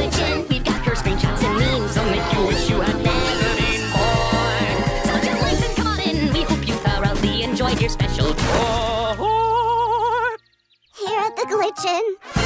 Glitchin'. We've got your screenshots and memes, so make you wish you had never been born. So put your links and come on in. We hope you thoroughly enjoyed your special tour. Here at the Glitchin'.